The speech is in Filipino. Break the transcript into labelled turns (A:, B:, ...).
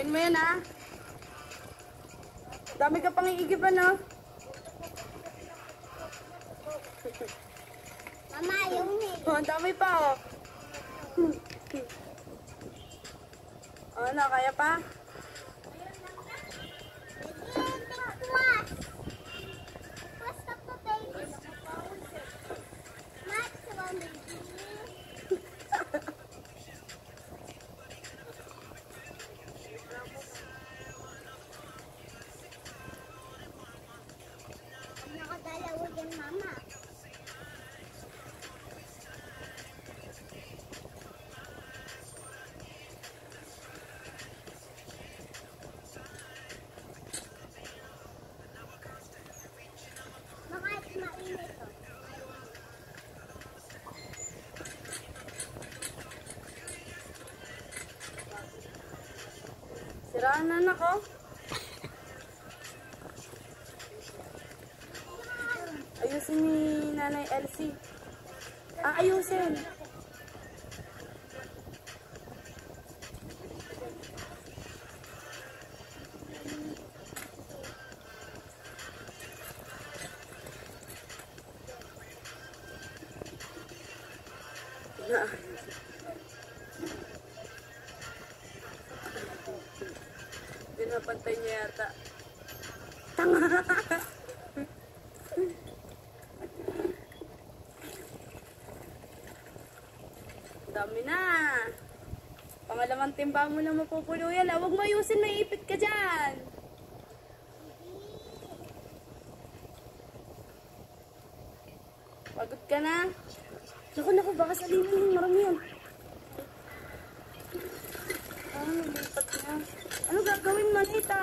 A: Gawin mo yan, ha? Dami ka pang iigiban, no?
B: Mama, yung hig.
A: Oh, ang dami pa, oh. Ano, kaya pa?
B: Nakadalawa din, Mama. Bakit mainit to?
A: Siraan na, anak, oh. Ayusin ni Nanay Elsie. Ayusin. Pinapantay niya yata. Tanga! Dami na. Pangalawang timba mo na mapupuno yan. Huwag mo ayusin, may ipit ka dyan. Pagod ka na. Naku, baka salihin. Marami yan. Lipat na. Ano gagawin, Manita?